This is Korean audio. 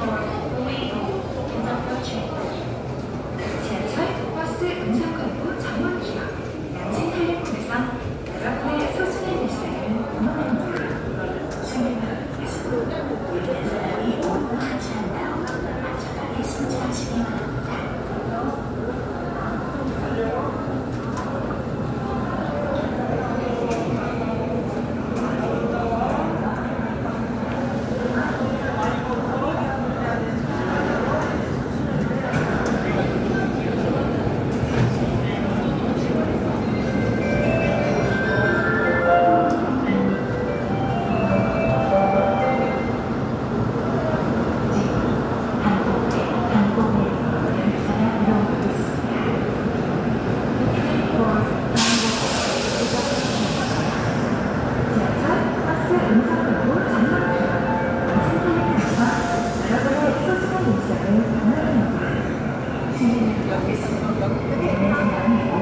지하철, 버스 음성 광고 전문 기업 양신텔레콤에서 여러분의 소중한 일상을 응원합니다. 사람이 오고 하차한다. 안전하게 승차하시기 바랍니다. 여기서